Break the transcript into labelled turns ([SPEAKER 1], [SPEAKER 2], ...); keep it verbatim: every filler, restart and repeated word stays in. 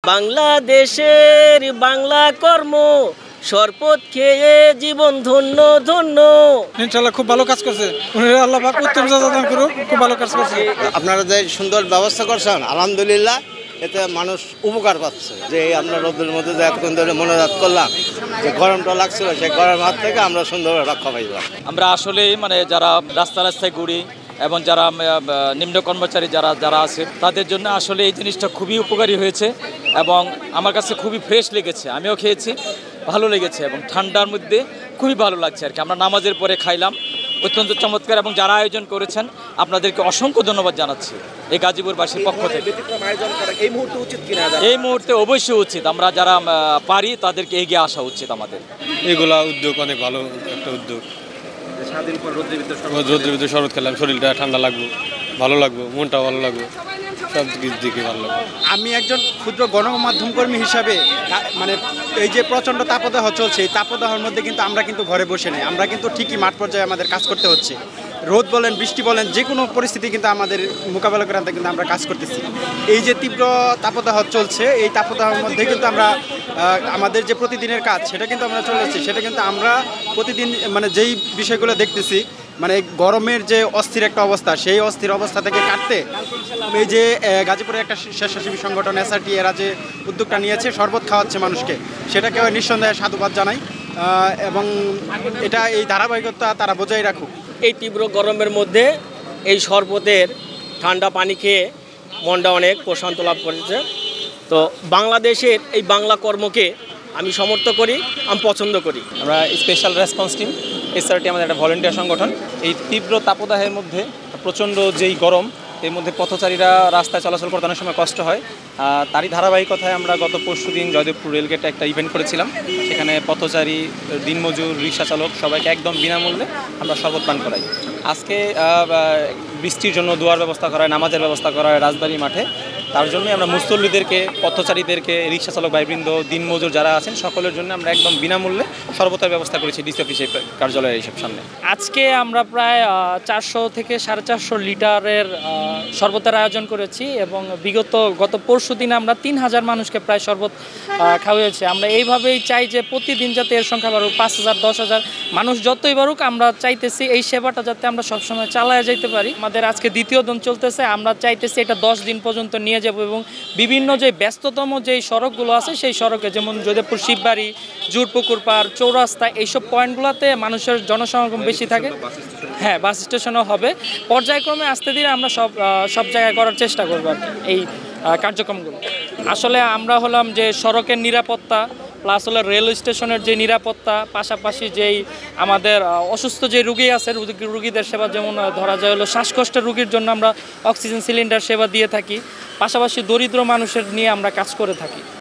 [SPEAKER 1] বাংলাদেশের বাংলা কর্ম শরবত খেয়ে জীবন ধন্য ধন্য।
[SPEAKER 2] ইনশাআল্লাহ খুব ভালো কাজ করছে, আল্লাহ পাক উত্তম দান করুক। খুব ভালো কাজ করছে।
[SPEAKER 3] আপনারা যে সুন্দর ব্যবস্থা করছেন আলহামদুলিল্লাহ, এতে মানুষ উপকার পাচ্ছে। যে আমরা রোদের মধ্যে যে এতক্ষণ ধরে মনোজাত করলাম, যে গরমটা লাগছিল সেই গরম হাত থেকে আমরা সুন্দরভাবে রক্ষা পাইলাম।
[SPEAKER 4] আমরা আসলেই মানে যারা রাস্তা রাস্তায় ঘুরি এবং যারা নিম্ন কর্মচারী যারা যারা আছে তাদের জন্য আসলে এই জিনিসটা খুবই উপকারী হয়েছে এবং আমার কাছে খুবই ফ্রেশ লেগেছে। আমিও খেয়েছি, ভালো লেগেছে এবং ঠান্ডার মধ্যে খুবই ভালো লাগছে আর কি। আমরা নামাজের পরে খাইলাম, অত্যন্ত চমৎকার। এবং যারা আয়োজন করেছেন আপনাদেরকে অসংখ্য ধন্যবাদ জানাচ্ছি এই গাজীপুরবাসীর পক্ষ থেকে।
[SPEAKER 5] এই মুহূর্তে উচিত কিনা?
[SPEAKER 4] এই মুহূর্তে অবশ্যই উচিত, আমরা যারা পারি তাদেরকে এগিয়ে আসা উচিত আমাদের।
[SPEAKER 6] এগুলা উদ্যোগ অনেক ভালো একটা উদ্যোগ।
[SPEAKER 5] সারাদিন পর রোদ্রের ভিতরে
[SPEAKER 6] রোদ্রের ভিতরে শরবত খেলাম, শরীরটা ঠান্ডা লাগবে, ভালো লাগবে, মনটাও ভালো লাগবে, সব দিকে ভালো লাগবে।
[SPEAKER 7] আমি একজন ক্ষুদ্র গণমাধ্যম কর্মী হিসাবে মানে এই যে প্রচণ্ড তাপদাহ চলছে, এই তাপদাহের মধ্যে কিন্তু আমরা কিন্তু ঘরে বসে নেই, আমরা কিন্তু ঠিকই মাঠ পর্যায়ে আমাদের কাজ করতে হচ্ছে। রোদ বলেন, বৃষ্টি বলেন, যে কোনো পরিস্থিতি কিন্তু আমাদের মোকাবেলা করে আনতে কিন্তু আমরা কাজ করতেছি। এই যে তীব্র তাপদাহ চলছে, এই তাপদাহের মধ্যে কিন্তু আমরা আমাদের যে প্রতিদিনের কাজ সেটা কিন্তু আমরা চলে যাচ্ছি। সেটা কিন্তু আমরা প্রতিদিন মানে যেই বিষয়গুলো দেখতেছি, মানে গরমের যে অস্থির একটা অবস্থা, সেই অস্থির অবস্থা থেকে কাটতে এই যে গাজীপুরের একটা স্বেচ্ছাসেবী সংগঠন এসআরটি এরা যে উদ্যোগটা নিয়েছে, শরবত খাওয়াচ্ছে মানুষকে, সেটাকে নিঃসন্দেহে সাধুবাদ জানাই এবং এটা এই ধারাবাহিকতা তারা বজায় রাখুক।
[SPEAKER 1] এই তীব্র গরমের মধ্যে এই শরবতের ঠান্ডা পানি খেয়ে মনটা অনেক প্রশান্ত লাভ করেছে। তো বাংলাদেশের এই বাংলা কর্মকে আমি সমর্থন করি, আমি পছন্দ করি।
[SPEAKER 8] আমরা স্পেশাল রেসপন্স টিম, এসআরটি আমাদের একটা ভলেন্টিয়ার সংগঠন। এই তীব্র তাপদাহের মধ্যে প্রচণ্ড যেই গরম, এর মধ্যে পথচারীরা রাস্তায় চলাচল করতে অনেক সময় কষ্ট হয়। তারই ধারাবাহিকতায় আমরা গত পরশু দিন জয়দেবপুর রেলগেটে একটা ইভেন্ট করেছিলাম। সেখানে পথচারী, দিনমজুর, রিক্সা চালক সবাইকে একদম বিনামূল্যে আমরা শরবত পান করাই। আজকে বৃষ্টির জন্য দোয়ার ব্যবস্থা করা হয়, নামাজের ব্যবস্থা করা হয় রাজবাড়ী মাঠে। তার জন্যই আমরা মুসল্লিদেরকে, পথচারীদেরকে, রিক্সা চালক ভাইবৃন্দ, দিনমজুর যারা আছেন সকলের জন্য আমরা একদম বিনামূল্যে শরবতের ব্যবস্থা করেছি ডিসি অফিসের কার্যালয়ের এইসব সামনে।
[SPEAKER 9] আজকে আমরা প্রায় চারশো থেকে সাড়ে চারশো লিটারের শরবতের আয়োজন করেছি এবং বিগত গত পরশু দিনে আমরা তিন হাজার মানুষকে প্রায় শরবত খাওয়াইছি। আমরা এইভাবেই চাই যে প্রতিদিন যাতে এর সংখ্যা বাড়ুক, পাঁচ হাজার দশ হাজার মানুষ যতই বাড়ুক, আমরা চাইতেছি এই সেবাটা যাতে আমরা সবসময় চালায় যাইতে পারি। আমাদের আজকে দ্বিতীয় দিন চলতেছে, আমরা চাইতেছি এটা দশ দিন পর্যন্ত নিয়ে যাব এবং বিভিন্ন যে ব্যস্ততম যেই সড়কগুলো আছে সেই সড়কে, যেমন জয়দেবপুর শিববাড়ি, জুরপুকুর পাড়, চৌরাস্তা, এইসব পয়েন্টগুলোতে মানুষের জনসমাগম বেশি থাকে। হ্যাঁ, বাস স্টেশনও হবে। পর্যায়ক্রমে আস্তে ধীরে আমরা সব সব জায়গায় করার চেষ্টা করবো আর কি এই কার্যক্রমগুলো। আসলে আমরা হলাম যে সড়কের নিরাপত্তা প্লাস হলো রেল স্টেশনের যে নিরাপত্তা, পাশাপাশি যেই আমাদের অসুস্থ যে রুগী আছে রুগীদের সেবা, যেমন ধরা যায় হলো শ্বাসকষ্টের রুগীর জন্য আমরা অক্সিজেন সিলিন্ডার সেবা দিয়ে থাকি, পাশাপাশি দরিদ্র মানুষের নিয়ে আমরা কাজ করে থাকি।